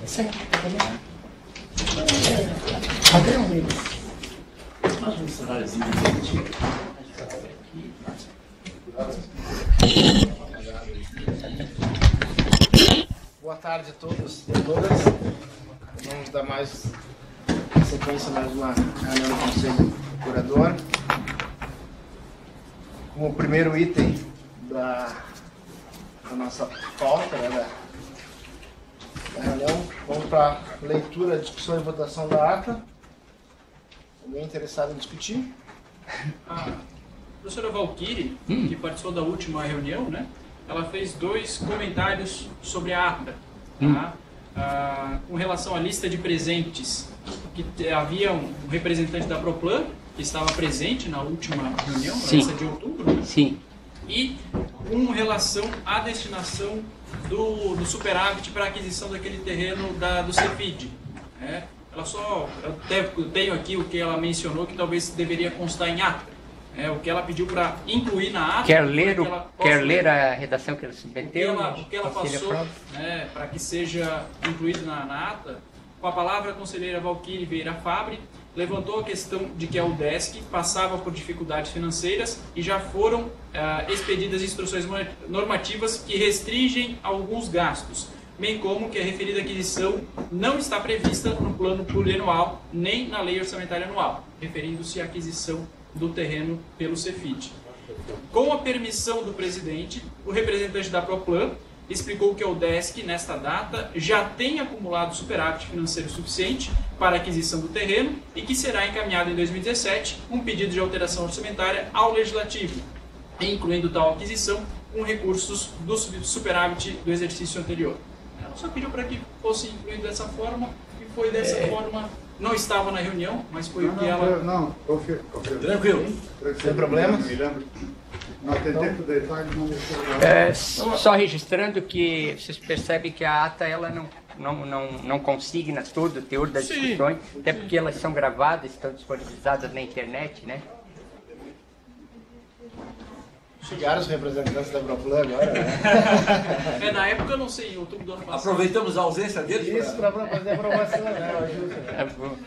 Boa tarde a todos e a todas. Vamos dar mais sequência, mais uma reunião do Conselho Curador. Como primeiro item da nossa pauta, né, da reunião, vamos para a leitura, discussão e votação da ata. Alguém interessado em discutir? A professora Valquíri, que participou da última reunião, né, ela fez 2 comentários sobre a ata, tá? Com relação à lista de presentes, que havia um representante da Proplan que estava presente na última reunião, essa de outubro, né? Sim. E com relação à destinação do superávit para a aquisição daquele terreno do Cefid. Né? Eu tenho aqui o que ela mencionou, que talvez deveria constar em ata. O que ela pediu para incluir na ata. Quer ler a redação que ela submeteu? O que ela passou, né, para que seja incluído na ata. Com a palavra, a conselheira Valquíri Vieira Fabre levantou a questão de que a UDESC passava por dificuldades financeiras e já foram expedidas instruções normativas que restringem alguns gastos, bem como que a referida aquisição não está prevista no plano plurianual nem na lei orçamentária anual, referindo-se à aquisição do terreno pelo Cefid. Com a permissão do presidente, o representante da Proplan explicou que a UDESC, nesta data, já tem acumulado superávit financeiro suficiente para a aquisição do terreno e que será encaminhado em 2017 um pedido de alteração orçamentária ao Legislativo, incluindo tal aquisição com recursos do superávit do exercício anterior. Ela só pediu para que fosse incluído dessa forma e foi dessa forma. Não estava na reunião, mas foi o que ela... Não, Tranquilo. Sem problema. Não tem tempo de detalhe, não deixou. Só registrando que vocês percebem que a ata ela não consigna todo o teor das discussões, até porque elas são gravadas, estão disponibilizadas na internet, né? Chegaram os representantes da Proplan agora, né? Na época, eu não sei, em outubro do ano passado. Aproveitamos a ausência deles. Isso, para fazer a aprovação, né?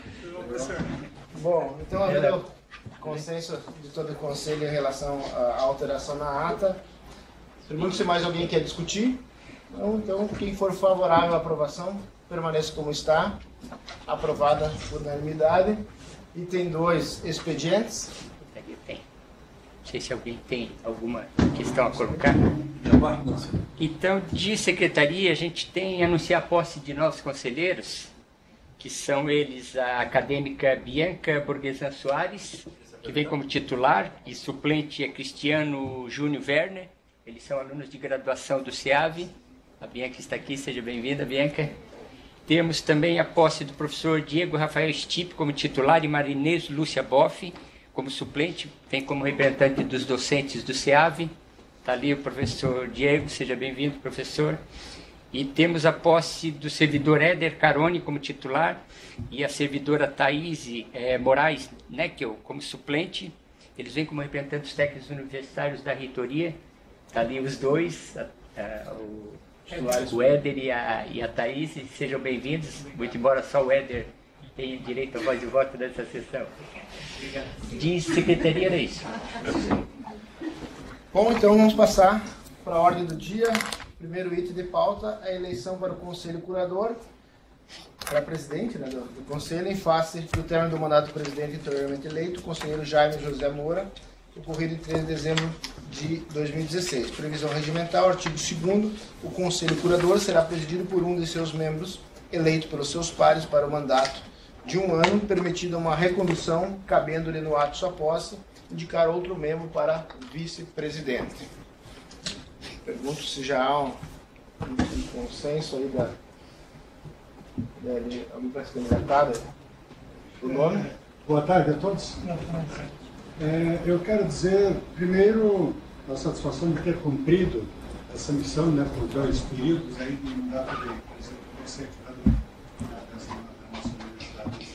Bom, então havendo consenso de todo o Conselho em relação à alteração na ata, pergunto se mais alguém quer discutir. Então, quem for favorável à aprovação, permaneça como está. Aprovada por unanimidade. E tem 2 expedientes. Não sei se alguém tem alguma questão a colocar. Então, de secretaria, a gente tem anunciar a posse de novos conselheiros, que são eles a acadêmica Bianca Borgesan Soares, que vem como titular, e suplente é Cristiano Júnior Werner. Eles são alunos de graduação do CEAV. A Bianca está aqui, seja bem-vinda, Bianca. Temos também a posse do professor Diego Rafael Stipe como titular e Marinês Lúcia Boff como suplente, vem como representante dos docentes do CEAV. Está ali o professor Diego, seja bem-vindo, professor. E temos a posse do servidor Éder Caroni como titular e a servidora Thaís Moraes Neckel como suplente. Eles vêm como representantes técnicos universitários da reitoria. Está ali os 2, o Éder e a Thaís. Sejam bem-vindos, muito embora só o Éder tenha direito à voz de voto nessa sessão. De secretaria era isso. Bom, então vamos passar para a ordem do dia. Primeiro item de pauta, a eleição para o Conselho Curador, para presidente, né, do Conselho, em face do término do mandato do presidente anteriormente eleito, o conselheiro Jaime José Moura, ocorrido em 3 de dezembro de 2016. Previsão regimental, artigo 2º, o Conselho Curador será presidido por um de seus membros, eleito pelos seus pares para o mandato de 1 ano, permitida uma recondução, cabendo-lhe no ato sua posse, indicar outro membro para vice-presidente. Pergunto se já há um consenso aí de alguém para se candidatar o nome. Boa tarde a todos. Eu quero dizer, primeiro, a satisfação de ter cumprido essa missão, né, por 2 períodos aí de mandato de presidente da nossa universidade.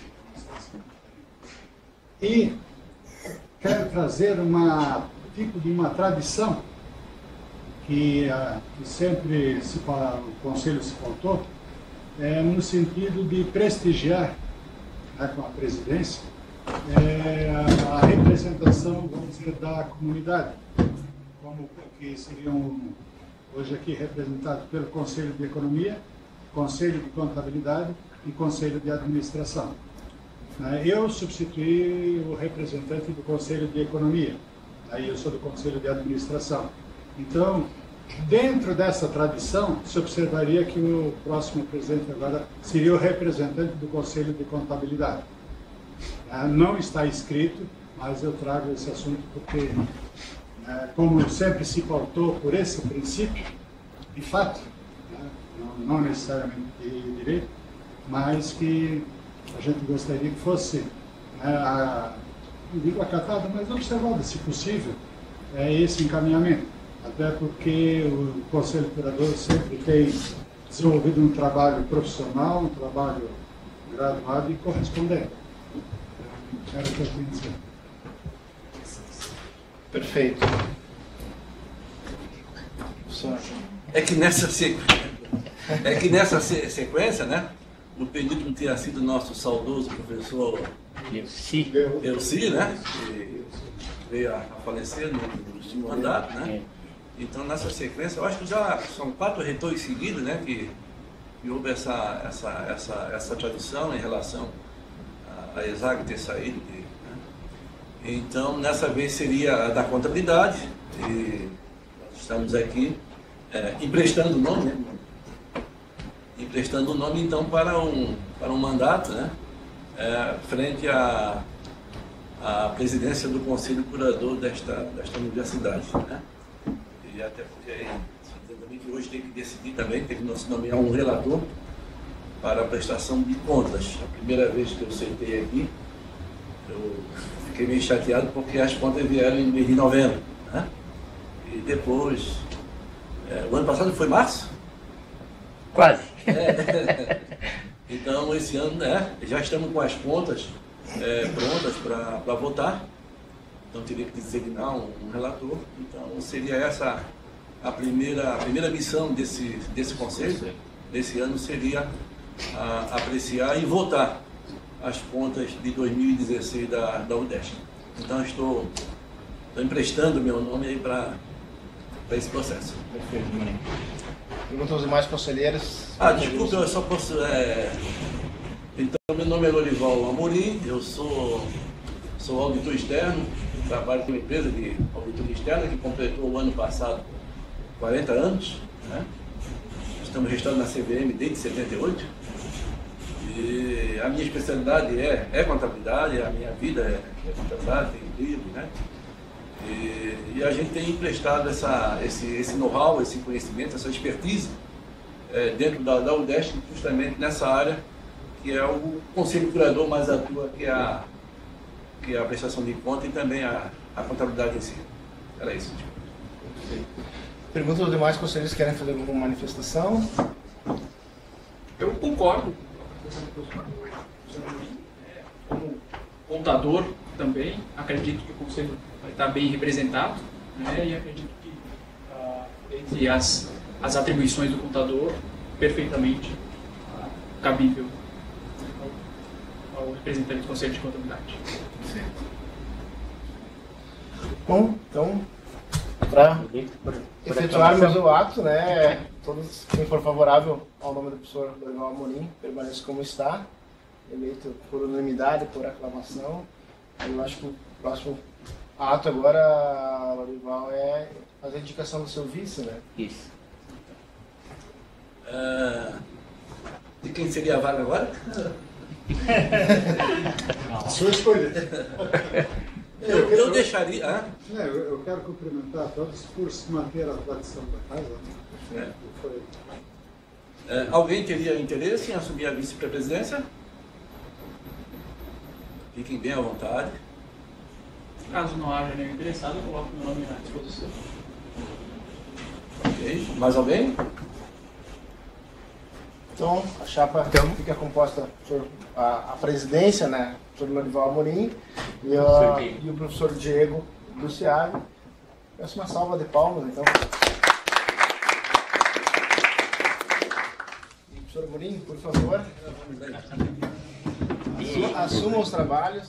E quero trazer tipo de uma tradição que sempre o Conselho se pautou, no sentido de prestigiar, né, com a presidência, a representação, vamos dizer, da comunidade, como que seriam hoje aqui representados pelo Conselho de Economia, Conselho de Contabilidade e Conselho de Administração. Eu substituí o representante do Conselho de Economia, aí eu sou do Conselho de Administração. Então, dentro dessa tradição, se observaria que o próximo presidente agora seria o representante do Conselho de Contabilidade. Não está escrito, mas eu trago esse assunto porque, como sempre se pautou por esse princípio, de fato, não necessariamente de direito, mas que a gente gostaria que fosse, não digo acatado, mas observado, se possível, esse encaminhamento. Até porque o Conselho Curador sempre tem desenvolvido um trabalho profissional, um trabalho graduado e correspondente. Era o que eu queria dizer. Perfeito. É que nessa sequência, né, o penúltimo tinha sido nosso saudoso professor Elci, né, que veio a falecer no último mandato, né. Então, nessa sequência, eu acho que já são 4 reitores seguidos, né, que houve essa tradição em relação a ESAG ter saído. Né? Então, nessa vez seria a da contabilidade, e nós estamos aqui emprestando o nome, né? Emprestando o nome, então, para um mandato, né, frente à presidência do Conselho Curador desta universidade, né? E até porque também que hoje tem que decidir também, tem que nós nomear um relator para a prestação de contas. A primeira vez que eu sentei aqui, eu fiquei meio chateado porque as contas vieram em mês de novembro, né? E depois, o ano passado foi março? Quase. Então, esse ano, né, já estamos com as contas prontas para votar. Então, teria que designar um relator. Então, seria essa a primeira missão desse conselho. Desse ano seria apreciar e votar as contas de 2016 da UDESC. Então, estou emprestando meu nome aí para esse processo. Perfeito, Marinho. Perguntam os demais conselheiros. Desculpa, eu só posso... Então, meu nome é Lorival Amorim, eu sou auditor externo, trabalho com uma empresa de auditoria externa que completou o ano passado 40 anos. Né? Estamos registrados na CVM desde 78. E a minha especialidade é contabilidade, a minha vida é contabilidade, tem livro, né? E a gente tem emprestado esse know-how, esse conhecimento, essa expertise dentro da UDESC, justamente nessa área que é o Conselho Curador mais atua que é a prestação de conta e também a contabilidade em si. Era isso. Pergunta dos demais conselheiros, querem fazer alguma manifestação? Eu concordo. Como contador também, acredito que o Conselho vai estar bem representado, né? E acredito que entre as atribuições do contador, perfeitamente cabível ao representante do Conselho de Contabilidade. Bom, então, para efetuarmos o ato, né, todos, quem for favorável ao nome do professor Lorival Amorim, permaneça como está, eleito por unanimidade, por aclamação. Eu acho que o próximo ato agora, Lorival, é fazer a indicação do seu vice, né? Isso. De quem seria a vaga agora? Sua escolha. Eu deixaria. Eu quero cumprimentar a todos por se manter a tradição da casa. Né? Alguém teria interesse em assumir a vice-presidência? Fiquem bem à vontade. Caso não haja nenhum interessado, eu coloco meu nome à disposição. Ok. Mais alguém? Então, a chapa fica composta por a presidência, né, por Lorival Amorim e o professor Diego Luciano. Peço uma salva de palmas, então. E o professor Amorim, por favor. Assumam os trabalhos.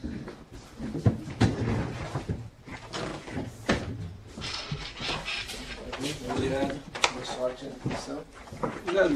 Obrigado. Boa sorte na missão. Obrigado.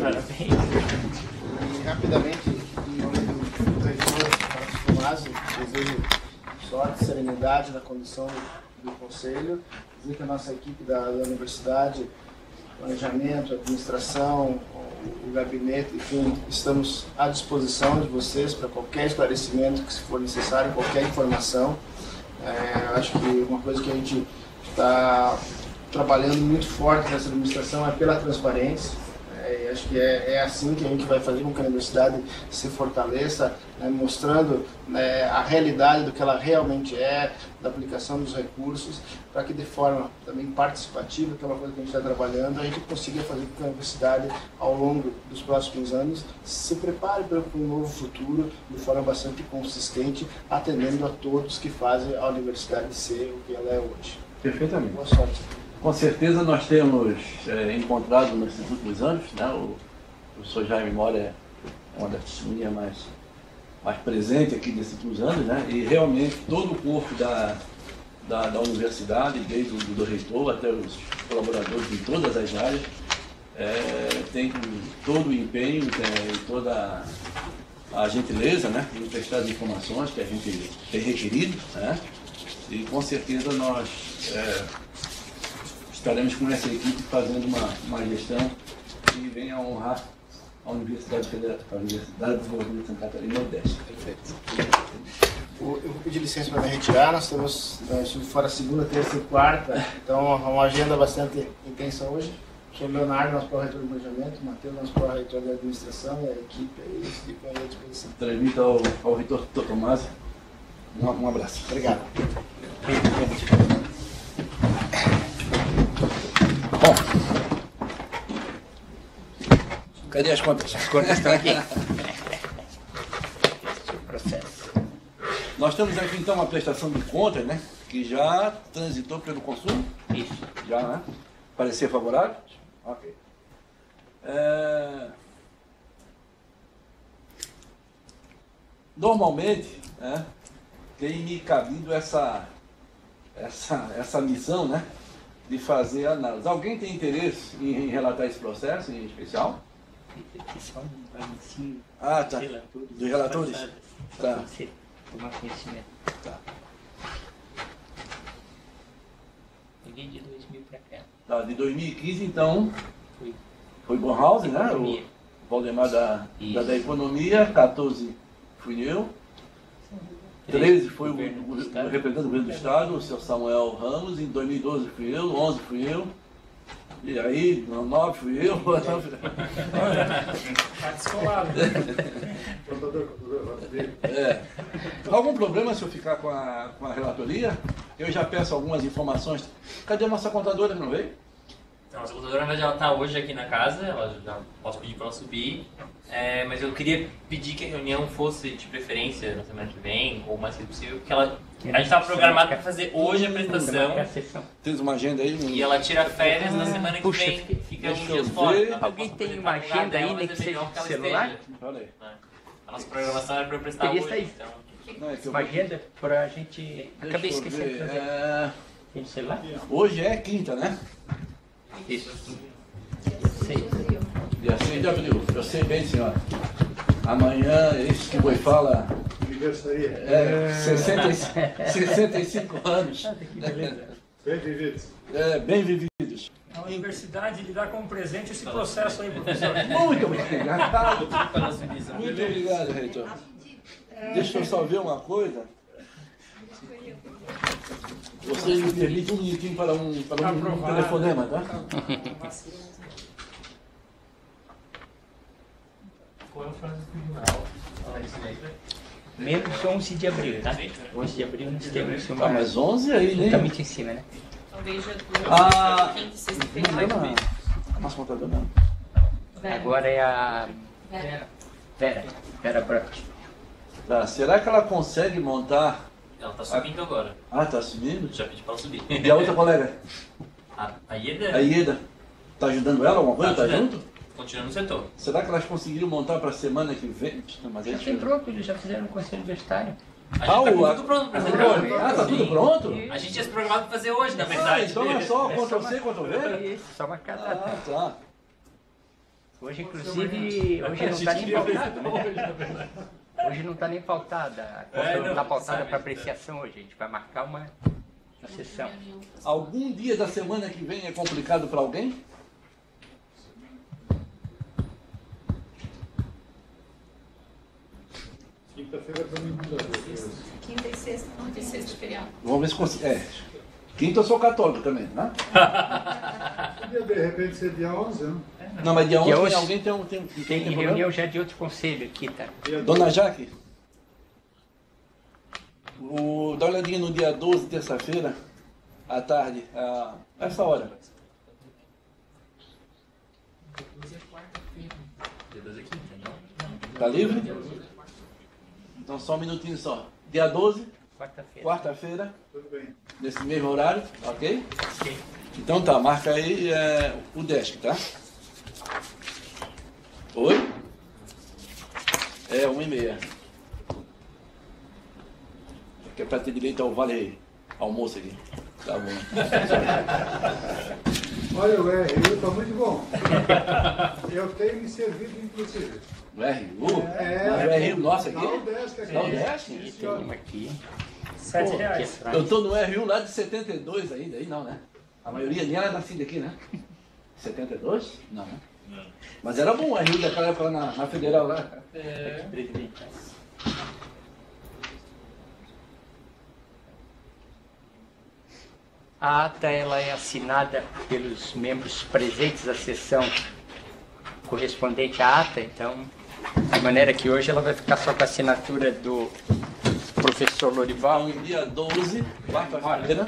E rapidamente, em nome do reitor Marcos Tomás, desejo sorte, serenidade na condução do Conselho. Dizer que a nossa equipe da Universidade, planejamento, administração, o gabinete, enfim, estamos à disposição de vocês para qualquer esclarecimento que se for necessário, qualquer informação. Acho que uma coisa que a gente está trabalhando muito forte nessa administração é pela transparência. Acho que é assim que a gente vai fazer com que a universidade se fortaleça, mostrando a realidade do que ela realmente é, da aplicação dos recursos, para que de forma também participativa, que é uma coisa que a gente está trabalhando, a gente consiga fazer com que a universidade, ao longo dos próximos anos, se prepare para um novo futuro de forma bastante consistente, atendendo a todos que fazem a universidade ser o que ela é hoje. Perfeitamente. Boa sorte. Com certeza nós temos encontrado nesses últimos anos, né, o professor Jaime Mora é uma das testemunhas mais presente aqui nesses últimos anos, né, e realmente todo o corpo da universidade, desde o reitor até os colaboradores em todas as áreas, tem todo o empenho e toda a gentileza, né, em prestar as informações que a gente tem requerido, né, e com certeza nós estaremos com essa equipe fazendo uma gestão que venha a honrar a Universidade Federal, a Universidade de Desenvolvimento de Santa Catarina Nordeste. Perfeito. Eu vou pedir licença para me retirar, nós temos fora segunda, terça e quarta, então uma agenda bastante intensa hoje. Sou o Leonardo, nosso pró-reitor de planejamento, Matheus, nosso pró-reitor de administração, e a equipe aí fica à disposição. Transmito ao reitor Tomás um abraço. Obrigado. Bom, cadê as contas? As contas estão aqui. Processo. Nós temos aqui então uma prestação de contas, né? Que já transitou pelo consumo. Isso. Já, né? Parecer favorável? Ok. Normalmente, né, tem me cabido essa missão, né? De fazer a análise. Alguém tem interesse em relatar esse processo em especial? Aqui só um balancinho. Ah, tá. Dos relatores? Só Tá. para você tomar conhecimento. Tá. Peguei de 2000 para cá. Tá, de 2015, então, Foi. foi Bornhausen, né? Economia. O Valdemar da Economia, 14 fui eu, 13 foi o representante do governo do Estado, o senhor Samuel Ramos, em 2012 fui eu, 11 fui eu, e aí, 9 fui eu. Tá descolado. Algum problema se eu ficar com a relatoria? Eu já peço algumas informações. Cadê a nossa contadora que não veio? Então, a nossa contadora já está hoje aqui na casa, ela já posso pedir para ela subir, mas eu queria pedir que a reunião fosse de preferência na semana que vem, ou o mais cedo possível, porque a gente estava programado para fazer hoje a apresentação, Tens uma agenda aí? e ela tira férias na semana que Puxa, vem, fica deixa uns eu dias ver. fora. Então, Alguém posso tem aproveitar uma o lugar agenda aí, dela, nem mas que é melhor seja ela celular? esteja, Olha aí. né? A nossa programação era para eu apresentar Podia hoje, sair. então... Não, é que eu Uma vou- agenda para a gente... Acabei Deixa eu esquecendo de ver. fazer. Tem celular? Hoje é quinta, né? Isso. Sei. Dia 6 de abril. Eu sei bem, senhora. Amanhã, esse que o fala Aniversaria. 65 anos. Que beleza. Bem vividos. Bem vividos. A universidade lhe dá como presente esse processo aí, professor. Muito obrigado. Muito obrigado, reitor. Deixa eu só ver uma coisa. Vocês me permitem um minutinho para um telefonema, tá? Qual é o prazo final? Menos 11 de abril, tá? 11 de abril nós temos Ah, uma... mas 11 aí, né? Justamente em cima, né? Talvez já Ah, quinta e sexta-feira. a nossa contadora não. Agora é a... Vera Brock. Tá, será que ela consegue montar? Ela tá subindo agora. Ah, tá subindo? Já pedi pra ela subir. E a outra colega? A Ieda? A Ieda. Tá ajudando ela alguma coisa? Tá ajudando. junto? continuando no setor. Será que elas conseguiram montar para a semana que vem? Não, mas Já tem pronto, eles já fizeram um conselho universitário. A gente tá com tudo pronto para fazer hoje. Ah, tá tudo pronto? A gente tinha se programado para fazer hoje, na verdade. Então é só Ctrl-C, Ctrl-V? Isso, só marcar a Ah, data. tá. Hoje, inclusive, hoje não está nem pautada, né? Hoje não está nem pautada. Não está pautada para apreciação hoje. A gente vai marcar uma sessão. Algum dia da semana que vem é complicado para alguém? Quinta-feira para mim não dá. Quinta e sexta, não tem sexta feriado. Vamos ver se consegue. Quinta eu sou católico também, né? Podia de repente ser dia 11, né? Não, mas dia 11 Dia 11 alguém Tem reunião já de outro conselho aqui, tá? Dona Jaque, dá uma olhadinha no dia 12, terça-feira, à tarde, a essa hora. Tá livre? Então só um minutinho só. Dia 12, Quarta-feira. quarta-feira, Tudo bem. nesse mesmo horário, ok? Então tá, marca aí o desk, tá? Oi? É, 1h30. Que é pra ter direito ao vale almoço aqui. Tá bom. Olha, o RU está muito bom. Eu tenho me servido, inclusive. O RU? É. O RU nosso aqui? Dá o desk aqui. Dá o desk? Sim, Tem senhor. uma aqui. R$7. Eu tô no RU lá de 72 ainda, aí não, né? A maioria nem era nascida aqui, né? 72? Não, né? Não. Mas era bom o RU daquela época lá na Federal lá. Presidente. A ata ela é assinada pelos membros presentes à sessão correspondente à ata, então, de maneira que hoje ela vai ficar só com a assinatura do professor Lorival. Então, dia 12, quarta-feira,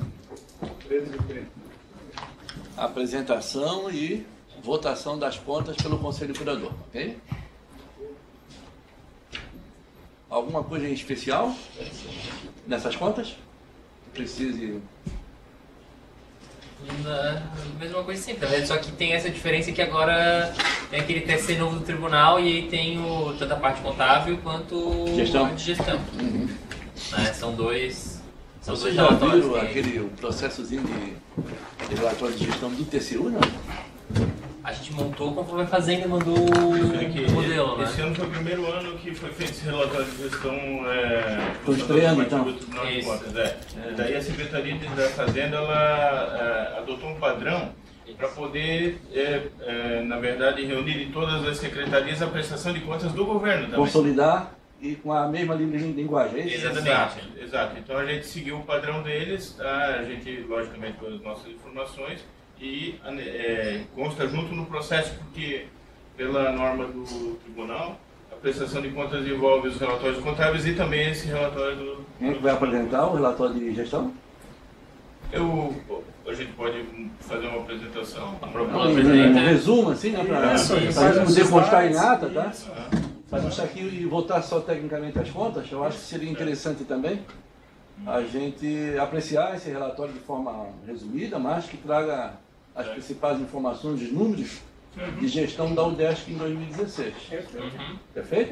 apresentação e votação das contas pelo Conselho Curador, ok? Alguma coisa em especial nessas contas? Precise... Mesma coisa sempre, na verdade, só que tem essa diferença que agora tem aquele TSE novo do tribunal e aí tem tanto a parte contábil quanto Gestão. a de gestão. Né, são dois Vocês já relatórios. viram o processozinho de relatório de gestão do TCU, não? A gente montou conforme a Fazenda mandou o modelo, né? Esse ano foi o primeiro ano que foi feito esse relatório de gestão. Tô estreando, então. do Tribunal de Isso. Contas. Daí a Secretaria da Fazenda ela adotou um padrão para poder, na verdade, reunir em todas as secretarias a prestação de contas do governo também. Consolidar e com a mesma linguagem, é isso? Exatamente, exato. Então a gente seguiu o padrão deles, tá? A gente, logicamente, com as nossas informações e consta junto no processo, porque pela norma do tribunal, a prestação de contas envolve os relatórios contábeis e também esse relatório do... Quem é que vai apresentar o relatório de gestão? A gente pode fazer uma apresentação. Um resumo, assim, né? Para a gente poder postar em ata, tá? Fazer isso aqui e votar só tecnicamente as contas, eu acho que seria interessante também a gente apreciar esse relatório de forma resumida, mas que traga as principais informações, os números de gestão da UDESC em 2016. Perfeito?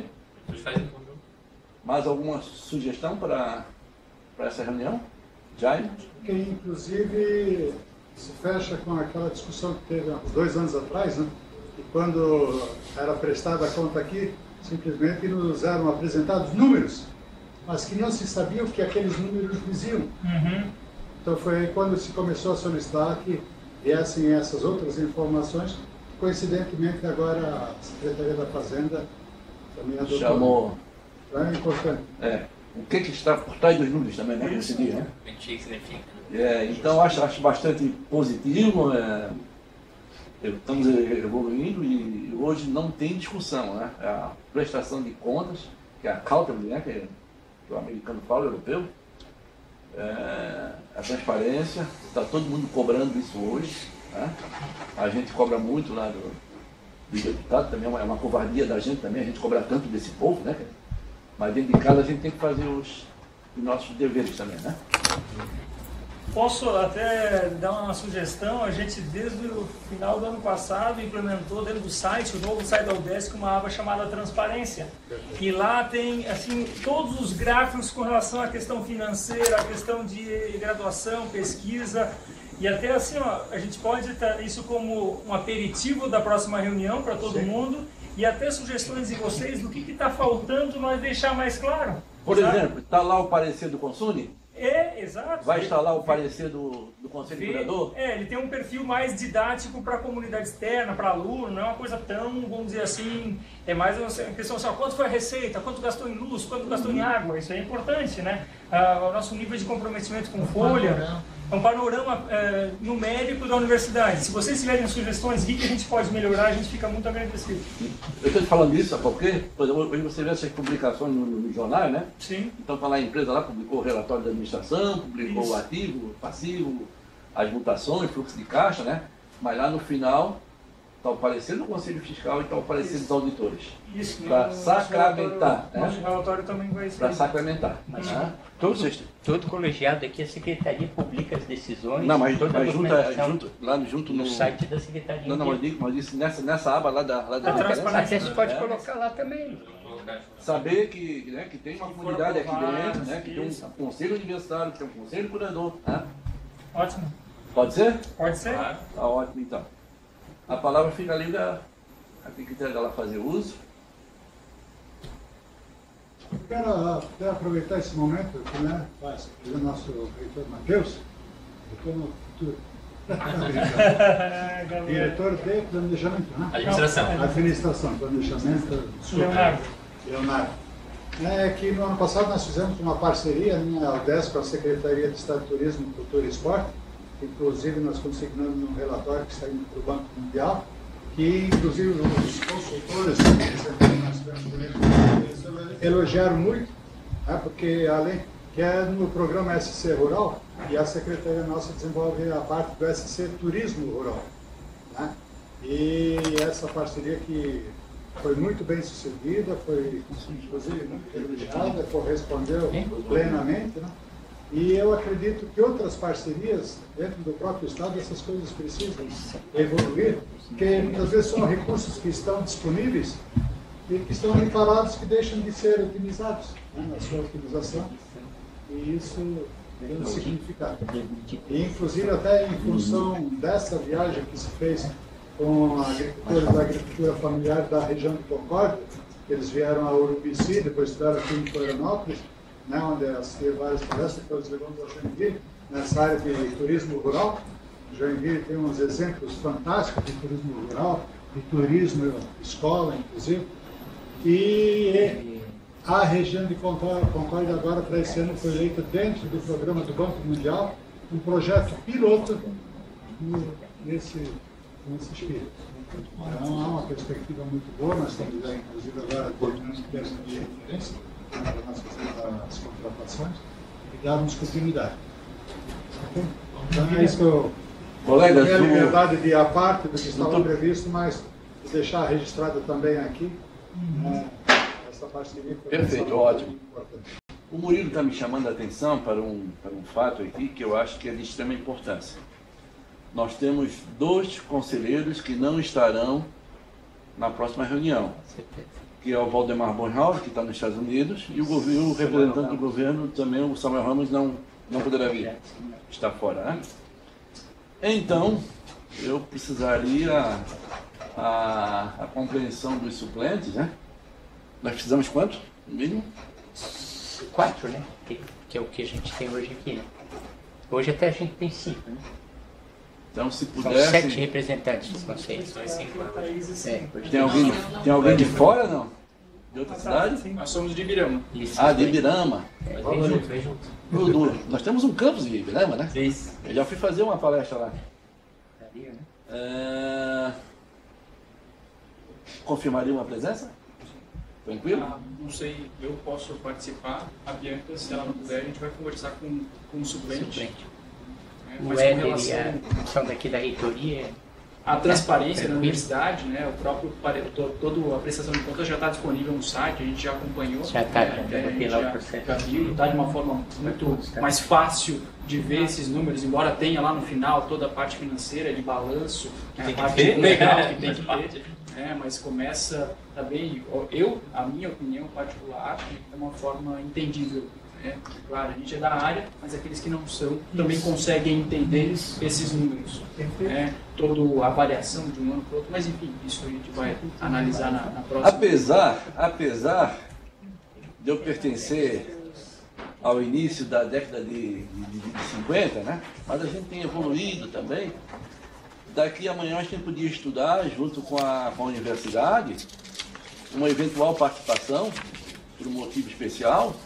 Mais alguma sugestão para essa reunião? Jaime? Que inclusive se fecha com aquela discussão que teve há 2 anos atrás, né? E quando era prestada a conta aqui, simplesmente nos eram apresentados números, mas que não se sabia o que aqueles números diziam. Então foi aí quando se começou a solicitar que viessem essas outras informações. Coincidentemente agora a Secretaria da Fazenda também adotou. Chamou. É importante. O que está por trás dos números também, né? Esse dia, né? Então acho bastante positivo. Estamos evoluindo e hoje não tem discussão, né? A prestação de contas, que é a accountability, né? Que o americano fala, o europeu, a transparência, está todo mundo cobrando isso hoje, né? A gente cobra muito lá do deputado, também é uma covardia da gente também, a gente cobra tanto desse povo, né? Mas dentro de casa a gente tem que fazer os nossos deveres também, né? Posso até dar uma sugestão? A gente, desde o final do ano passado, implementou dentro do site, o novo site da UDESC, uma aba chamada Transparência. E lá tem, assim, todos os gráficos com relação à questão financeira, à questão de graduação, pesquisa. E até assim, ó, a gente pode ter isso como um aperitivo da próxima reunião para todo mundo. E até sugestões de vocês do que está faltando nós deixar mais claro. Por exemplo, está lá o parecer do Consune? Exato. Vai estar lá o parecer do Conselho Curador? Ele tem um perfil mais didático para a comunidade externa, para aluno, não é uma coisa tão, vamos dizer assim, é mais uma questão assim, ó, quanto foi a receita, quanto gastou em luz, quanto gastou em água, isso é importante, né? O nosso nível de comprometimento com folha, é um panorama numérico da universidade. Se vocês tiverem sugestões, o que a gente pode melhorar, a gente fica muito agradecido. Eu estou falando isso, sabe por quê? Hoje você vê essas publicações no jornal, né? Sim. Então está lá a empresa lá, publicou o relatório da administração, publicou o ativo, o passivo, as mutações, fluxo de caixa, né? Mas lá no final está o parecer do Conselho Fiscal e está o parecer dos auditores. Isso. Para sacramentar. Nosso relatório também vai ser. Para sacramentar. Mas todo colegiado aqui, a Secretaria publica as decisões. Não, mas junto no site da Secretaria. Não, mas isso nessa aba lá da transparência. Você pode colocar lá também. Saber que, né, que tem uma comunidade aqui dentro, né, que tem um conselho universitário, que tem um conselho curador. Né? Ótimo. Pode ser? Pode ser. Tá ótimo então. A palavra fica ali a quem quiser dela fazer uso. Eu quero até aproveitar esse momento que, né, o nosso reitor Matheus, no futuro, diretor de planejamento, né? Administração, planejamento, Leonardo. É que no ano passado nós fizemos uma parceria, a UDESC, com a Secretaria de Estado de Turismo, Cultura e Esporte, inclusive nós consignamos um relatório que está indo para o Banco Mundial, que inclusive os consultores elogiaram muito, né, porque além que é no programa SC Rural, e a Secretaria nossa desenvolve a parte do SC Turismo Rural. Né? E essa parceria que foi muito bem sucedida, foi inclusive muito elogiada, correspondeu plenamente. Né? E eu acredito que outras parcerias dentro do próprio Estado, essas coisas precisam evoluir, porque muitas vezes são recursos que estão disponíveis e que estão ali parados, que deixam de ser utilizados, né, na sua utilização. E isso tem um significado. E, inclusive, até em função dessa viagem que se fez com agricultores da agricultura familiar da região de Concórdia, eles vieram a Urubici, depois estiveram aqui em Florianópolis, né, onde assistiram várias palestras, depois levamos a Joinville, nessa área de turismo rural. Joinville tem uns exemplos fantásticos de turismo rural, de turismo escola, inclusive. E a região de Concórdia agora, para esse ano, foi eleita dentro do programa do Banco Mundial, um projeto piloto nesse espírito. Então, há uma perspectiva muito boa, nós estamos, inclusive, agora terminando o termo de referência para nós fazer as contratações e darmos continuidade. Okay? Então, é isso que eu tenho a liberdade de ir à parte do que estava previsto, mas deixar registrado também aqui. Essa parceria. Perfeito, ótimo. O Murilo está me chamando a atenção para um fato aqui que eu acho que é de extrema importância. Nós temos 2 conselheiros que não estarão na próxima reunião, que é o Valdemar Bornhauer, que está nos Estados Unidos, e o representante do governo também, o Samuel Ramos, não poderá vir, está fora. Né? Então, eu precisaria a compreensão dos suplentes, né? Nós precisamos quanto, no mínimo? 4, né? Que é o que a gente tem hoje aqui. Né? Hoje até a gente tem 5, né? Então, se pudesse... São 7 representantes dos conselhos. Tem alguém de fora, não? De outra cidade? Nós somos de Ibirama. De Ibirama. Vem junto. Nós temos um campus de Ibirama, né? Isso. Eu já fui fazer uma palestra lá. Confirmaria uma presença? Tranquilo? Não sei, eu posso participar. A Bianca, se ela não puder, a gente vai conversar com o suplente. O Éder e a são daqui da reitoria, A transparência da universidade, né, o próprio toda a prestação de contas já está disponível no site, a gente já acompanhou. Já está, já viu, está de uma forma muito mais fácil de ver esses números, embora tenha lá no final toda a parte financeira de balanço, né, a parte legal que tem que ter, mas começa também, a minha opinião particular, de uma forma entendível. Claro, a gente é da área, mas aqueles que não são também conseguem entender esses números. Toda a variação de um ano para o outro, mas enfim, isso a gente vai analisar na próxima. Apesar de eu pertencer ao início da década de 50, né? Mas a gente tem evoluído também. Daqui a amanhã a gente podia estudar, junto com a universidade, uma eventual participação, por um motivo especial,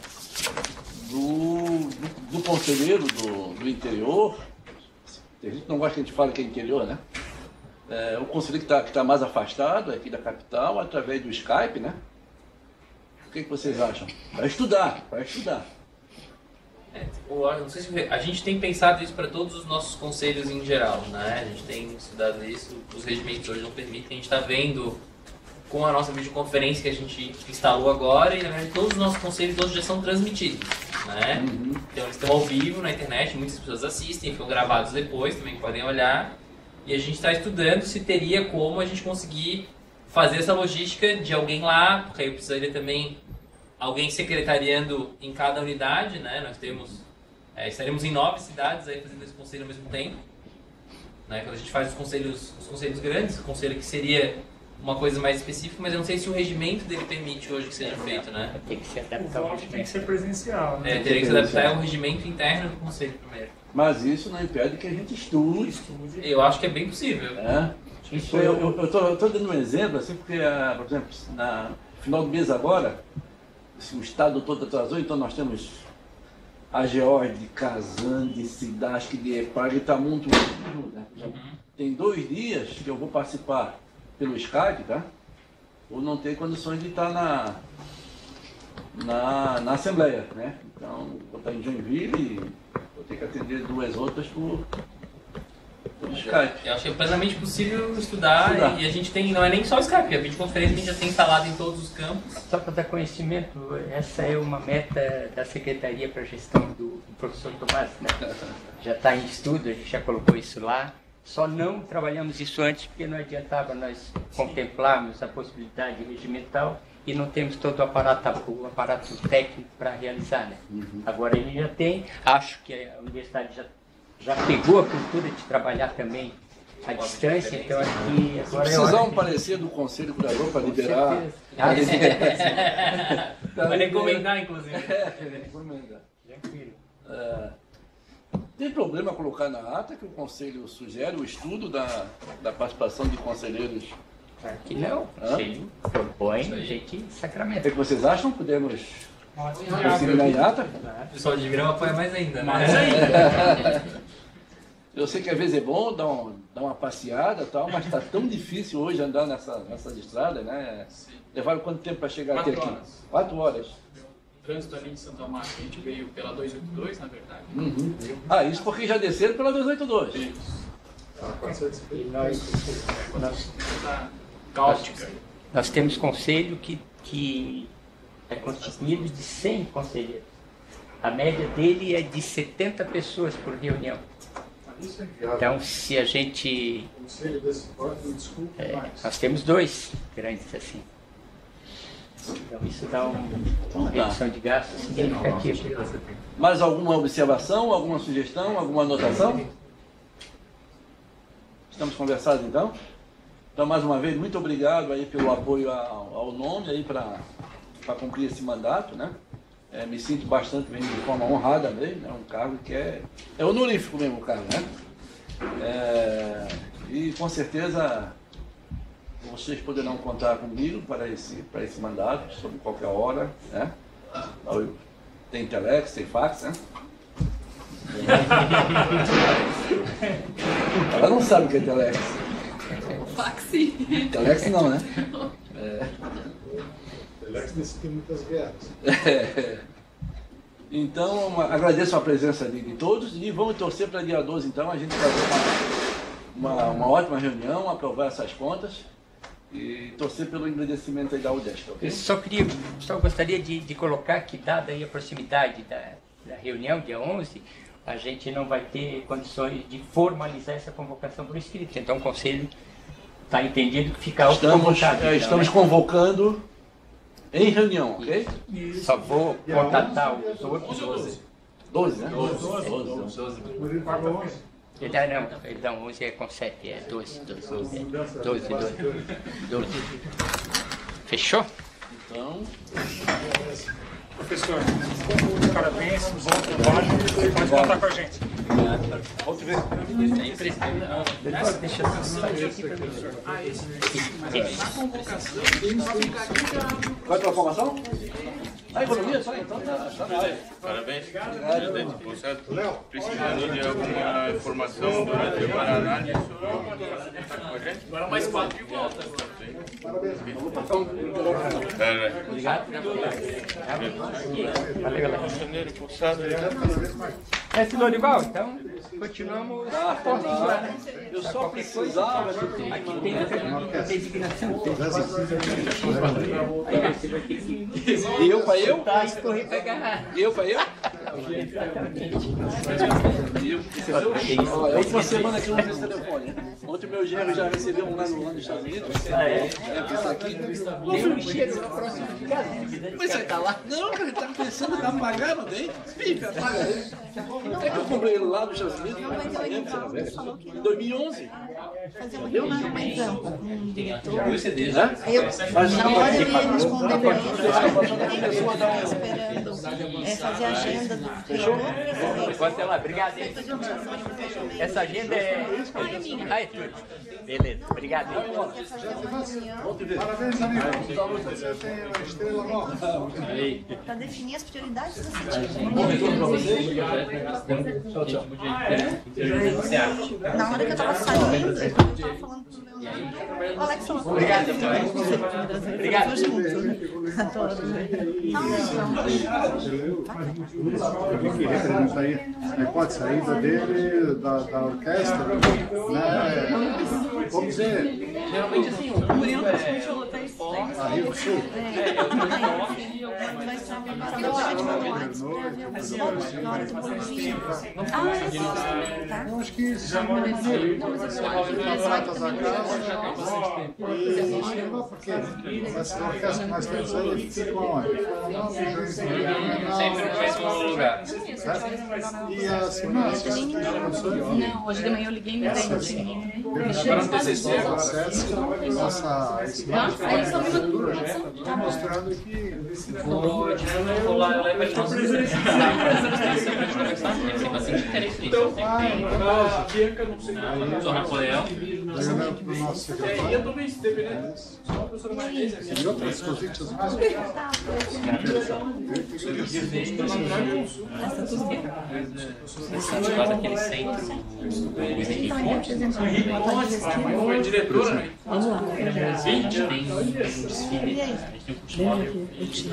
do conselheiro do interior. A gente não gosta que a gente fale que é interior, né? O conselheiro que tá mais afastado aqui da capital, através do Skype, né? O que vocês acham? Para estudar. Não sei se a gente tem pensado isso para todos os nossos conselhos em geral, né? A gente tem estudado isso, os regimentos hoje não permitem, a gente está vendo com a nossa videoconferência que a gente instalou agora, e na verdade todos os nossos conselhos hoje já são transmitidos, né? Então eles estão ao vivo na internet, muitas pessoas assistem, ficam gravados depois, também podem olhar, e a gente está estudando se teria como a gente conseguir fazer essa logística de alguém lá, porque aí eu precisaria também alguém secretariando em cada unidade, né? Nós temos, estaremos em 9 cidades aí fazendo esse conselho ao mesmo tempo, né? Quando a gente faz os conselhos grandes, o conselho que seria uma coisa mais específica, mas eu não sei se o regimento dele permite hoje que seja feito, né? Tem que se adaptar ao regimento. Tem que ser presencial, né? Teria que se adaptar ao regimento interno do conselho primeiro. Mas isso não impede que a gente estude. Eu acho que é bem possível. Eu estou dando um exemplo, assim, porque, por exemplo, no final do mês agora, o estado todo atrasou, então nós temos a Geórgia de Kazan, de Sidask, de Epag, e Tamuntu. Tem 2 dias que eu vou participar pelo Skype, tá? Ou não ter condições de estar na Assembleia, né? Então, vou estar em Joinville e vou ter que atender 2 outras por Skype. Eu acho que é plenamente possível estudar. E a gente tem, não é nem só o Skype, a videoconferência a gente já tem instalado em todos os campos. Só para dar conhecimento, essa é uma meta da Secretaria para a Gestão do professor Tomás, né? Já está em estudo, a gente já colocou isso lá. Só não trabalhamos isso antes porque não adiantava nós contemplarmos a possibilidade regimental e não temos todo o aparato técnico para realizar, né? Agora ele já tem, acho que a universidade já pegou a cultura de trabalhar também à distância, então aqui agora precisar um parecer do Conselho Curador para liberar. Vai recomendar, inclusive. Recomendar. Tem problema colocar na ata que o Conselho sugere o estudo da participação de conselheiros? Aqui não. Ele propõe, a gente sacramenta. O que vocês acham? Podemos discriminar em ata? O pessoal de grama apoia mais ainda, né? Mais ainda. Eu sei que às vezes é bom dar uma passeada e tal, mas está tão difícil hoje andar nessas estradas, né? Levaram quanto tempo para chegar até aqui? 4 horas. Trânsito ali de Santo Amaro, a gente veio pela 282, na verdade. Isso porque já desceram pela 282. E nós cáustica. Nós temos conselho que é constituído de 100 conselheiros. A média dele é de 70 pessoas por reunião. Então, se a gente... nós temos 2 grandes assim. Então isso dá uma redução de gastos significativa. Mais alguma observação, alguma sugestão, alguma anotação? Estamos conversados então? Então, mais uma vez, muito obrigado aí pelo apoio ao nome aí para cumprir esse mandato, né? Me sinto bastante bem, de forma honrada mesmo, é um cargo que é honorífico mesmo o cargo, né? E com certeza vocês poderão contar comigo para esse mandato, sobre qualquer hora, né? Tem telex, tem fax, né? Ela não sabe o que é telex. Fax, sim. Telex não, né? Telex necessita muitas guerras. Então, agradeço a presença de todos e vamos torcer para dia 12, então, a gente fazer uma ótima reunião, aprovar essas contas e torcer pelo engrandecimento aí da UDESC, ok? Eu só gostaria de colocar que, dada aí a proximidade da reunião, dia 11, a gente não vai ter condições de formalizar essa convocação por escrito. Então o Conselho está entendido que fica autoconvocado. Estamos convocando em reunião, ok? Só vou contatar os outros. 12, né? 12. Ele dá 11 é com 7, é 12. Fechou? Então... Professor, parabéns, bom trabalho, pode contar com a gente. Vamos ver. Deixa eu sair aqui para professor. A convocação só fica aqui. Vai para a formação? A economia só, então tá na área. Parabéns, presidente. Você precisando de alguma informação durante a análise, o senhor pode estar com a gente? Agora mais 4 de volta. Obrigado. Valeu, galera. Mestre Lorival, então continuamos. Eu só precisava de Aqui tem a designação. E eu para eu? Tá, escorrer pegar. Eu para eu? A última semana que eu usei esse telefone. Ontem meu genro já recebeu um lá nos Estados Unidos. Tem um cheiro no próximo de casa. Mas você tá lá? Não, cara, ele tá pensando em apagar, não tem? Fica, apaga ele. É que eu comprei ele lá nos Estados Unidos. Em 2011. Fazer uma reunião mais ampla. Dois CDs, Na hora de responder para ele, esperando fazer a agenda do Pode lá, obrigado. Essa agenda é minha. Ah, é tudo. Beleza, obrigado. Parabéns, amigo. Você tem uma estrela nova. para definir as prioridades da Na hora que eu estava saindo, eu estava falando pro meu Alex, obrigado. Obrigado. Pode saída dele, da orquestra, né? Vamos dizer, Geralmente assim, o Murilo a Rio do Sul. Eu acho que já mora no porque essa orquestra que nós temos aí fica onde? sempre no mesmo lugar. E a semana? Não, hoje de manhã eu liguei no dente. Está mostrando que Vou lá, eu levo a tem bastante interesse nisso. Sou Napoleão. E outras coisitas mais. Lá daquele centro. Foi diretora, né? Vamos lá. A gente tem um desfile, a gente tem um portfólio.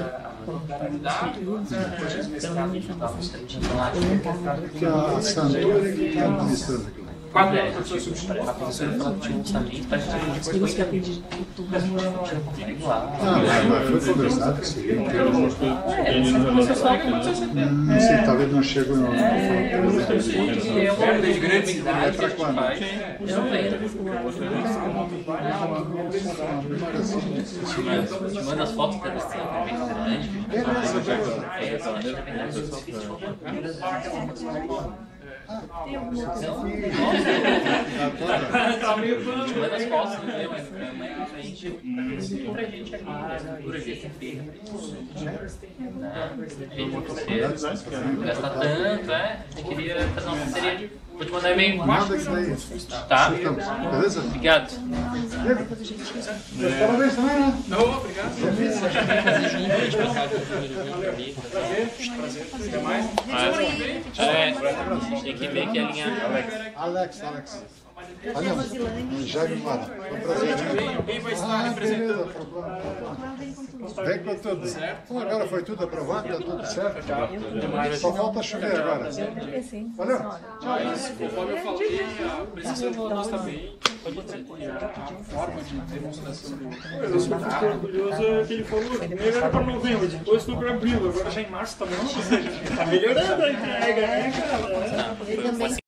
Que a Santura que está administrando aqui. 4 a professora fala que tinha um orçamento para a gente depois foi Foi conversado que seria. Não sei, talvez não chegue no. É para quando? Manda as fotos para você, Tá meio plano. manda as fotos, né? Mas a gente pra gente aqui, por sexta-feira. Gasta tanto, Eu queria fazer uma parceria de. Vou te mandar e-mail. Manda isso daí. Tá? Beleza? Obrigado. Parabéns também, né? Não, obrigado. Até mais. Tem que ver que a linha. Alex. Prazer, Rosilane. Jaime Mara. É um prazer. Quem vai estar representando? Vem com tudo. Então, agora foi tudo aprovado, está tudo certo. Só falta chover agora. Valeu. Conforme eu falei, a presença do nós também a forma de demonstração do resultado. O orgulhoso é que ele falou que primeiro era para novembro, depois foi para abril, agora já em março tá bom. Tá melhorando a entrega, né, cara?